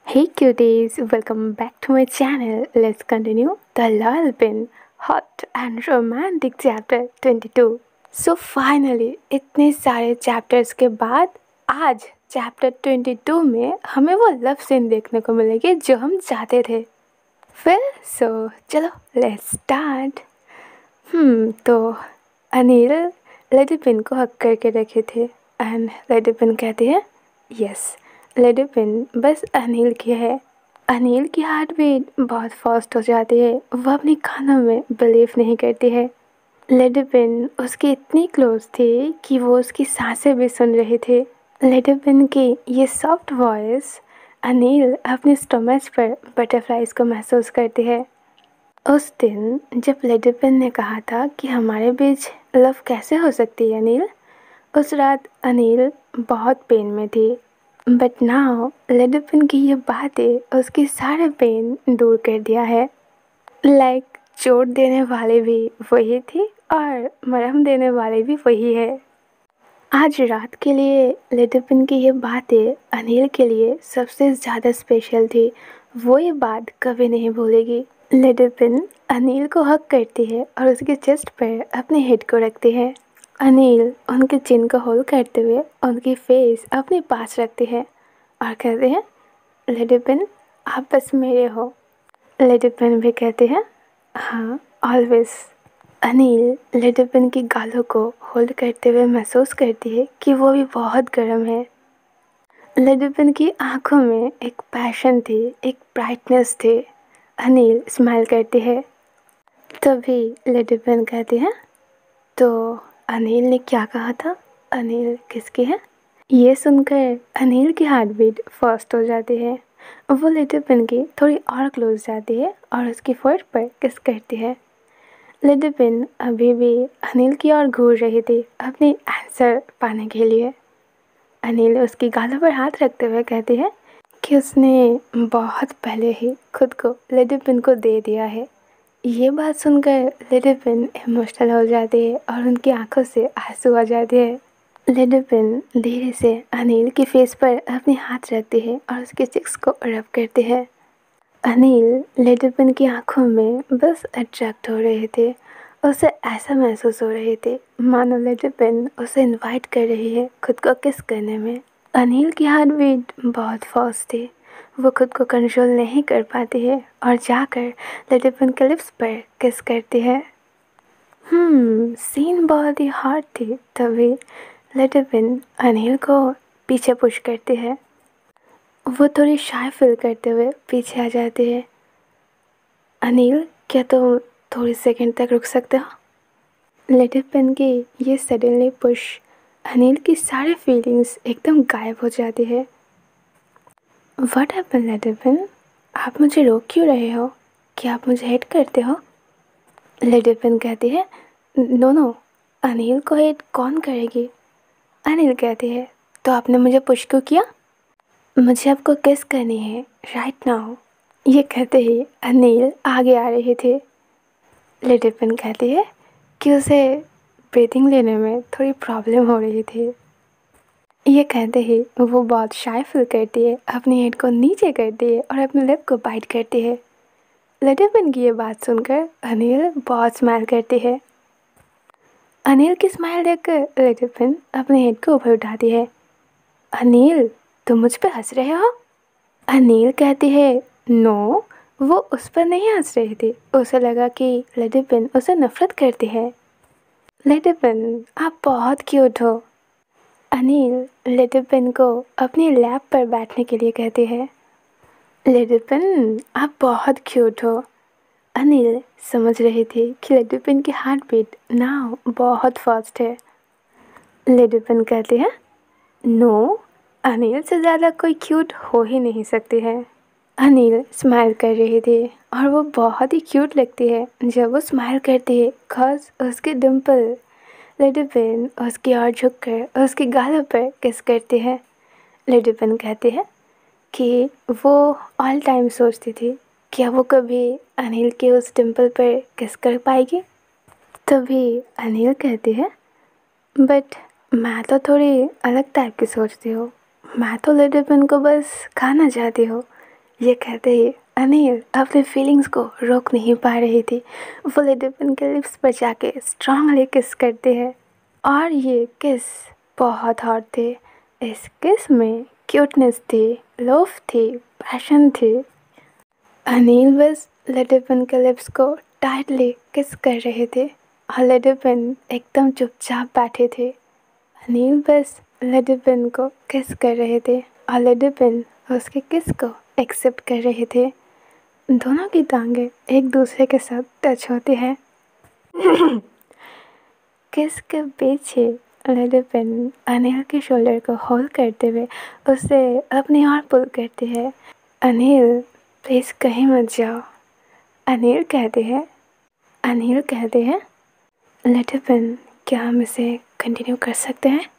Hey cuties, welcome back to my channel. Let's continue the Lal Bin Hot and Romantic Chapter 22. So finally, इतने सारे chapters के बाद आज chapter 22 में हमें वो लव सीन देखने को मिलेगी जो हम चाहते थे. फिर चलो लेट्स स्टार्ट. तो अनिल लेडी पिन को हक करके रखे थे एंड लेडी पिन कहती है यस. लेडी पिन बस अनिल की है. अनिल की हार्ट बीट बहुत फास्ट हो जाती है. वह अपनी कानों में बिलीव नहीं करती है. लेडी पिन उसकी इतनी क्लोज थी कि वो उसकी सांसें भी सुन रही थी. लेडी पिन की ये सॉफ्ट वॉइस अनिल अपने स्टोमच पर बटरफ्लाइज को महसूस करती है. उस दिन जब लेडी पिन ने कहा था कि हमारे बीच लव कैसे हो सकती है अनिल, उस रात अनिल बहुत पेन में थी. बट नाउ लेडी पिन की ये बातें उसकी सारे पेन दूर कर दिया है. लाइक चोट देने वाले भी वही थी और मरहम देने वाले भी वही है. आज रात के लिए लेडी पिन की ये बातें अनिल के लिए सबसे ज़्यादा स्पेशल थी. वो ये बात कभी नहीं भूलेगी. लेडी पिन अनिल को हक करती है और उसके चेस्ट पर अपने हेड को रखती है. अनिल उनके चिन को होल्ड करते हुए उनकी फेस अपने पास रखते हैं और कहते हैं लेडी पिन आप बस मेरे हो. लेडी पिन भी कहते हैं हाँ ऑलवेज. अनिल लेडी पिन की गालों को होल्ड करते हुए महसूस करती है कि वो भी बहुत गर्म है. लेडी पिन की आंखों में एक पैशन थी, एक ब्राइटनेस थी. अनिल स्माइल करती है. तभी लेडी पिन कहती है तो अनिल ने क्या कहा था, अनिल किसकी है. ये सुनकर अनिल की हार्ट बीट फास्ट हो जाती है. वो लेडी पिन की थोड़ी और क्लोज जाती है और उसकी फोर्ट पर किस करती है. लेडी पिन अभी भी अनिल की ओर घूर रही थी अपनी आंसर पाने के लिए. अनिल उसकी गालों पर हाथ रखते हुए कहती है कि उसने बहुत पहले ही खुद को लेडी पिन को दे दिया है. ये बात सुनकर लेडी पिन इमोशनल हो जाती है और उनकी आंखों से आंसू आ जाते हैं. लेडी पिन धीरे से अनिल के फेस पर अपने हाथ रखती है और उसके चिक्स को रब करती है. अनिल लेडी पिन की आंखों में बस अट्रैक्ट हो रहे थे. उसे ऐसा महसूस हो रहे थे मानो लेडी पिन उसे इनवाइट कर रही है खुद को किस करने में. अनिल की हार्ट बीट बहुत फास्ट थी. वो खुद को कंट्रोल नहीं कर पाती है और जाकर लेडी पिन के लिप्स पर किस करती है. सीन बहुत ही हार्ड थी. तभी लेडी पिन अनिल को पीछे पुश करती है. वो थोड़ी शाय फील करते हुए पीछे आ जाती है. अनिल क्या तुम थोड़ी सेकंड तक रुक सकते हो. लेडी पिन की ये सडनली पुश अनिल की सारी फीलिंग्स एकदम गायब हो जाती है. व्हाट हैपन लेडी पिन, आप मुझे रोक क्यों रहे हो, क्या आप मुझे हेट करते हो. लेडी पिन कहती है नो, अनिल को हेट कौन करेगी. अनिल कहती है तो आपने मुझे पुश क्यों किया. मुझे आपको किस करनी है राइट नाउ. ये कहते ही अनिल आगे आ रहे थे. लेडी पिन कहती है कि उसे ब्रीथिंग लेने में थोड़ी प्रॉब्लम हो रही थी. ये कहते ही वो बहुत शाय फील करती है, अपनी हेड को नीचे करती है और अपने लिप को बाइट करती है. लेडी पिन की ये बात सुनकर अनिल बहुत स्माइल करती है. अनिल की स्माइल देखकर लेडी पिन अपने हेड को ऊपर उठाती है. अनिल तुम मुझ पे हंस रहे हो. अनिल कहती है नो, वो उस पर नहीं हंस रही थी. उसे लगा कि लेडी पिन उसे नफरत करती है. लेडी पिन आप बहुत क्यूट हो. अनिल लेडी पिन को अपनी लैप पर बैठने के लिए कहती है. लेडी पिन आप बहुत क्यूट हो. अनिल समझ रही थी कि लेडी पिन की हार्ट बीट नाउ बहुत फास्ट है. लेडी पिन कहती है नो, अनिल से ज़्यादा कोई क्यूट हो ही नहीं सकती है. अनिल स्माइल कर रही थी और वो बहुत ही क्यूट लगती है जब वो स्माइल करती है बिकॉज उसकी डिम्पल. लेडी पिन उसकी ओर झुककर उसकी गालों पर किस करती है. लेडी पिन कहती है कि वो ऑल टाइम सोचती थी क्या वो कभी अनिल के उस डिम्पल पर किस कर पाएगी. तभी अनिल कहती है बट मैं तो थोड़ी अलग टाइप की सोचती हूँ. मैं तो लेडी पिन को बस खाना चाहती हूँ. ये कहते ही अनिल अपने फीलिंग्स को रोक नहीं पा रही थी। वो लेडीपन के लिप्स पर जाके स्ट्रांगली किस करते हैं और ये किस बहुत हॉट थे। इस किस में क्यूटनेस थी, लव थी, पैशन थी। अनिल बस लेडीपन के लिप्स को टाइटली किस कर रहे थे और लेडीपन एकदम चुपचाप बैठे थे। अनिल बस लेडीपन को किस कर रहे थे और लेडीपन उसके किस को एक्सेप्ट कर रहे थे। दोनों की टांगें एक दूसरे के साथ टच होती है। किस के पीछे लेडीपन अनिल के शोल्डर को होल्ड करते हुए उसे अपनी ओर पुल करती है। अनिल प्लीज़ कहीं मत जाओ, अनिल कहते हैं। अनिल कहते हैं लेडीपन क्या हम इसे कंटिन्यू कर सकते हैं।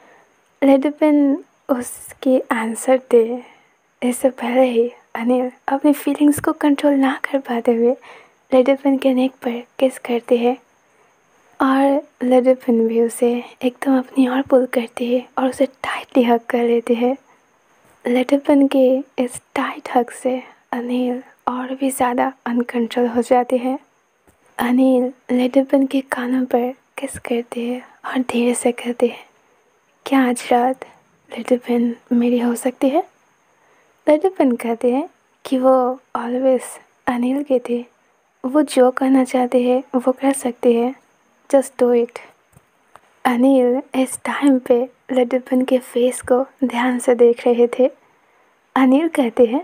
लेडीपन उसकी आंसर दे इससे पहले ही अनिल अपनी फीलिंग्स को कंट्रोल ना कर पाते हुए लेडीपन के नेक पर किस करते हैं और लेडीपन भी उसे एकदम अपनी ओर पुल करती है और उसे टाइटली हग कर लेती है। लेडीपन के इस टाइट हग से अनिल और भी ज़्यादा अनकंट्रोल हो जाते हैं। अनिल लेडीपन के कानों पर किस करते हैं और धीरे से कहते हैं क्या आज रात लेडीपन मेरी हो सकती है। लेडीपन कहते हैं कि वो ऑलवेज अनिल के थे, वो जो करना चाहते हैं वो कर सकते हैं, जस्ट डू इट। अनिल इस टाइम पे लेडीपन के फेस को ध्यान से देख रहे थे। अनिल कहते हैं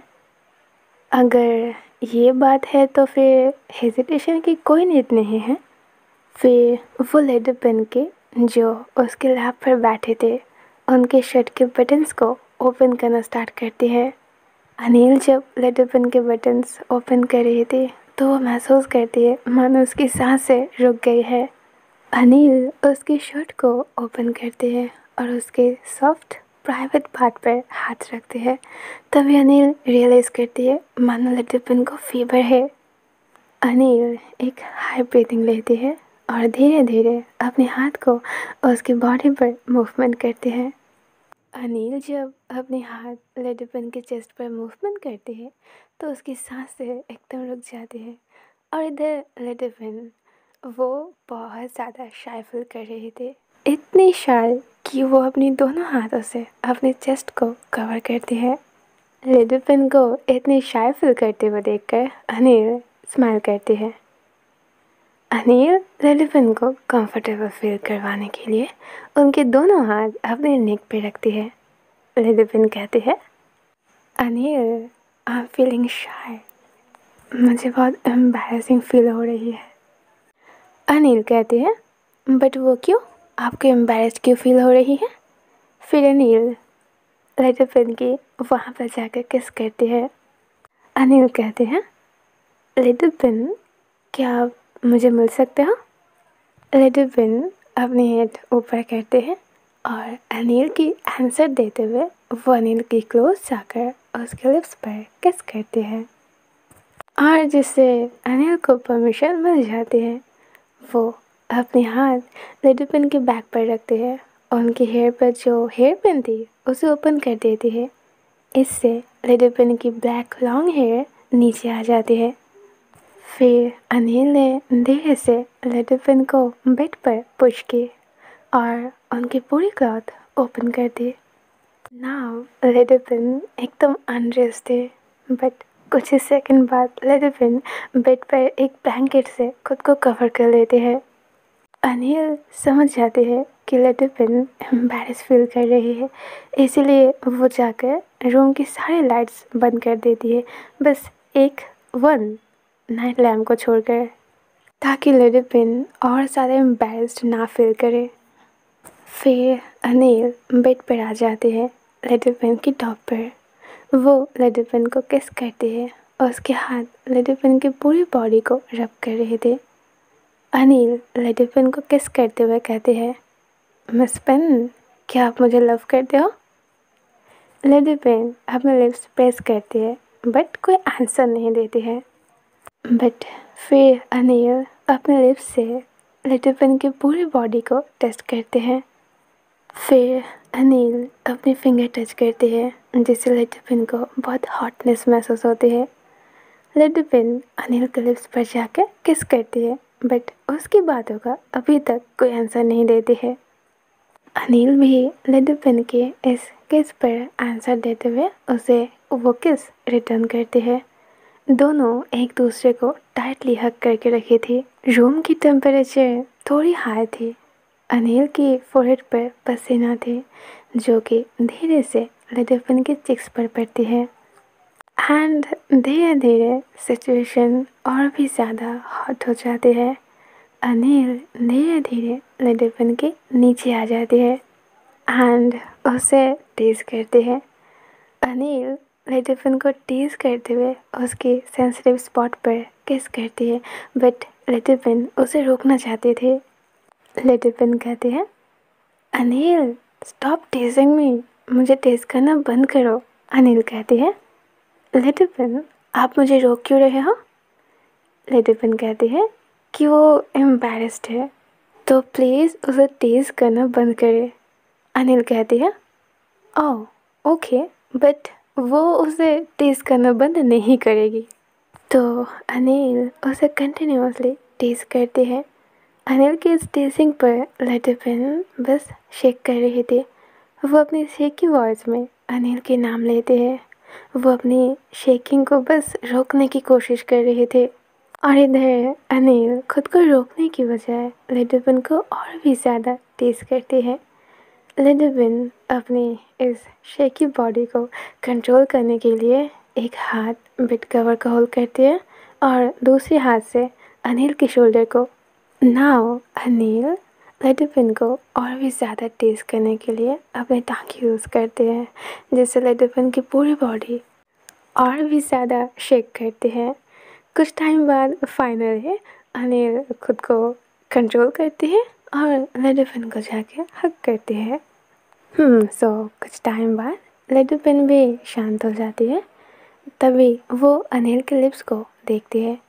अगर ये बात है तो फिर हेजिटेशन की कोई नीड नहीं है। फिर वो लेडीपन के जो उसके लैप पर बैठे थे उनके शर्ट के बटन्स को ओपन करना स्टार्ट करती है। अनिल जब लेडीपन के बटन्स ओपन कर रहे थे तो वो महसूस करती है मानो उसकी सांसें रुक गई है। अनिल उसकी शर्ट को ओपन करते हैं और उसके सॉफ्ट प्राइवेट पार्ट पर हाथ रखते हैं। तभी अनिल रियलाइज़ करती है मानो लेडीपन को फीवर है। अनिल एक हाई ब्रीथिंग लेती है और धीरे धीरे अपने हाथ को उसकी बॉडी पर मूवमेंट करते हैं। अनिल जब अपने हाथ लेडीपन के चेस्ट पर मूवमेंट करते हैं तो उसकी सांसें एकदम रुक जाती है और इधर लेडीपन वो बहुत ज़्यादा शाय फील कर रहे थे, इतनी शाय कि वो अपनी दोनों हाथों से अपने चेस्ट को कवर करती है। लेडीपन को इतनी शाय फील करते हुए देखकर अनिल स्माइल करती है। अनिल लेडीपन को कंफर्टेबल फील करवाने के लिए उनके दोनों हाथ अपने नेक पे रखती है। लेडीपन कहती है Anil I am feeling shy, मुझे बहुत एम्बैरेसिंग फील हो रही है। अनिल कहते हैं बट वो क्यों, आपको एम्बैरेस्ड क्यों फील हो रही है। फिर अनिल लेडीपन की वहाँ पर जाकर किस करते हैं। अनिल कहते हैं लेडीपन क्या आप मुझे मिल सकते हो। लेडीपन अपने हेड ऊपर करते हैं और अनिल की आंसर देते हुए वो अनिल की क्लोज जाकर उसके लिप्स पर किस करते हैं और जिससे अनिल को परमिशन मिल जाती है। वो अपने हाथ लेडीपन के बैक पर रखते हैं और उनके हेयर पर जो हेयर पिन थी उसे ओपन कर देती है। इससे लेडीपन की ब्लैक लॉन्ग हेयर नीचे आ जाती है। फिर अनिल ने धीरे से लेडीपन को बेड पर पुश की और उनकी पूरी क्लॉथ ओपन कर दी। नाउ लेडीपन एकदम अनड्रेस थे बट कुछ ही सेकंड बाद लेडीपन बेड पर एक ब्लैंकेट से खुद को कवर कर लेते हैं। अनिल समझ जाते हैं कि लेडीपन एम्बैरेस फील कर रही है, इसीलिए वो जाकर रूम की सारी लाइट्स बंद कर देती है, बस एक वन नाइट लैम्प को छोड़कर, ताकि लेडीपन और ज़्यादा एम्बैरेस्ड ना फील करे। फिर अनिल बेड पर आ जाते हैं लेडीपन की टॉप पर। वो लेडीपन को किस करते हैं और उसके हाथ लेडीपन की पूरी बॉडी को रब कर रहे थे। अनिल लेडीपन को किस करते हुए कहते हैं मिस पेन क्या आप मुझे लव करते हो। लेडीपन अपने लिप्स प्रेस करती है बट कोई आंसर नहीं देती है। बट फिर अनिल अपने लिप्स से लेडीपन की पूरी बॉडी को टेस्ट करते हैं। फिर अनिल अपनी फिंगर टच करते हैं जिससे लिटिल को बहुत हॉटनेस महसूस होती है। लिटिल अनिल के लिप्स पर जाकर किस करती है, बट उसकी बातों का अभी तक कोई आंसर नहीं देती है। अनिल भी लिटिल के इस किस पर आंसर देते हुए उसे वो किस रिटर्न करते हैं। दोनों एक दूसरे को टाइटली हग करके रखी थी। रूम की टेम्परेचर थोड़ी हाई थी। अनिल की फोrehead पर पसीना थी जो कि धीरे से लिटिल के चिक्स पर पड़ती है। एंड धीरे धीरे सिचुएशन और भी ज़्यादा हॉट हो जाती है। अनिल धीरे धीरे लिटिल के नीचे आ जाती है एंड उसे टीज करती है। अनिल लिटिल को टीज करते हुए उसकी सेंसिटिव स्पॉट पर किस करती है, बट लिटिल उसे रोकना चाहती थी। लिटिल कहती है, अनिल स्टॉप टीजिंग मी, मुझे टीज करना बंद करो। अनिल कहती है, लिटिल आप मुझे रोक क्यों रहे हो। लिटिल कहती है कि वो एम्बैरेस्ड है तो प्लीज़ उसे टीज करना बंद करे। अनिल कहती है, ओह ओके, बट वो उसे टीज करना बंद नहीं करेगी। तो अनिल उसे कंटिन्यूअसली टीज करती है। अनिल की इस टीजिंग पर लिटिल बस शेक कर रही थी। वो अपनी शेकी वॉइस में अनिल के नाम लेते हैं। वो अपनी शेकिंग को बस रोकने की कोशिश कर रही थी और इधर अनिल खुद को रोकने की बजाय लिटिल को और भी ज़्यादा टीज करती है। लिटिल अपनी इस शेकी बॉडी को कंट्रोल करने के लिए एक हाथ बेड कवर को होल्ड करती है और दूसरे हाथ से अनिल के शोल्डर को। नाउ अनिल लिटिल को और भी ज़्यादा टीज करने के लिए अपने टांग यूज़ करते हैं जिससे लिटिल की पूरी बॉडी और भी ज़्यादा शेक करती है। कुछ टाइम बाद फाइनली अनिल खुद को कंट्रोल करती है और लिटिल को जाके हग करती है। सो कुछ टाइम बाद लिटिल भी शांत हो जाती है। तभी वो अनिल के लिप्स को देखती है।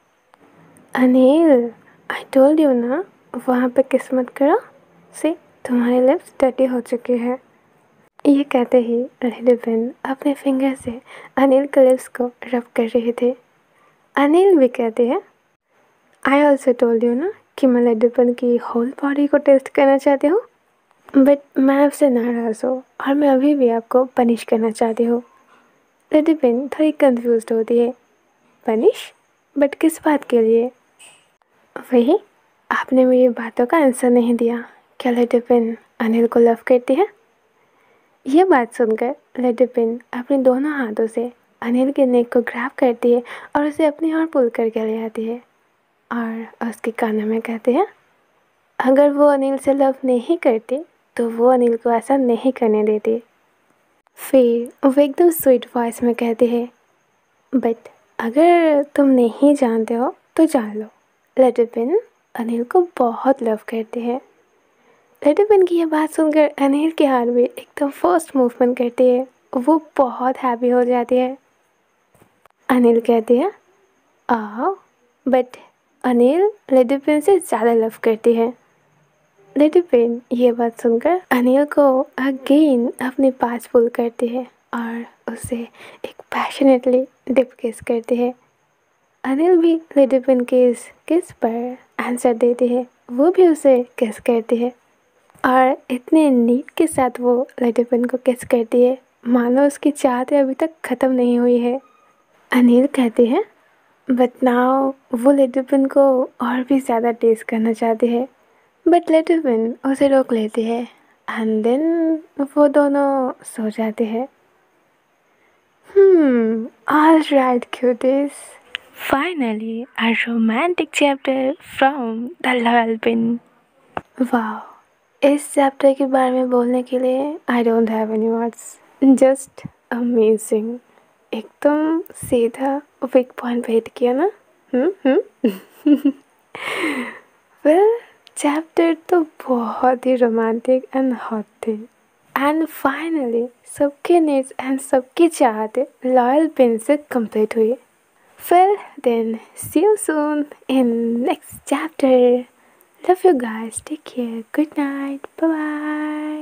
अनिल, आई टोल्ड यू ना वहाँ पे किस मत करो, से तुम्हारे लिप्स डटी हो चुके हैं। ये कहते ही लिटिल अपने फिंगर से अनिल के लिप्स को रब कर रही थी। अनिल भी कहते हैं, आई ऑल्सो टोल्ड यू ना कि मैं लिटिल की होल बॉडी को टेस्ट करना चाहती हूँ, बट मैं आपसे नाराज़ हूँ और मैं अभी भी आपको पनिश करना चाहती हूँ। लिटिल थोड़ी कंफ्यूज्ड होती है। पनिश? बट किस बात के लिए? वही, आपने मेरी बातों का आंसर नहीं दिया। क्या लिटिल अनिल को लव करती है? यह बात सुनकर लिटिल अपने दोनों हाथों से अनिल के नेक को ग्रैब करती है और उसे अपनी ओर पुल करके ले आती है और उसके कानों में कहती है, अगर वो अनिल से लव नहीं करती तो वो अनिल को ऐसा नहीं करने देती। फिर वो एकदम स्वीट वॉइस में कहती है, बट अगर तुम नहीं जानते हो तो जान लो, लिटिल अनिल को बहुत लव करती है। लिटिल की यह बात सुनकर अनिल के हाथ में एकदम फर्स्ट मूवमेंट करती है। वो बहुत हैप्पी हो जाती है। अनिल कहती है, बट अनिल लिटिल से ज़्यादा लव करती है। लिटिल ये बात सुनकर अनिल को अगेन अपने पास पुल करती है और उसे एक पैशनेटली डिप किस करती है। अनिल भी लिटिल के इस किस पर आंसर देती है। वो भी उसे किस करती है और इतने नीट के साथ वो लिटिल को किस करती है मानो उसकी चाहत अभी तक ख़त्म नहीं हुई है। अनिल कहते हैं, बट नाउ वो लिटिल को और भी ज़्यादा टेस्ट करना चाहती है, बट लिटिल उसे रोक लेती है एंड देन वो दोनों सो जाते हैं। All right, cuties. Finally, a romantic chapter from The Loyal Pin. Wow, इस चैप्टर के बारे में बोलने के लिए I don't have any words, just amazing. एकदम सीधा वीक पॉइंट पे हिट किया ना। वेल, चैप्टर तो बहुत ही रोमांटिक एंड हॉट थे एंड फाइनली सबके नीड्स एंड सबकी चाहते लॉयल पिन से कंप्लीट हुई। Well, then see you soon in next chapter. Love you guys. Take care. Good night. Bye bye.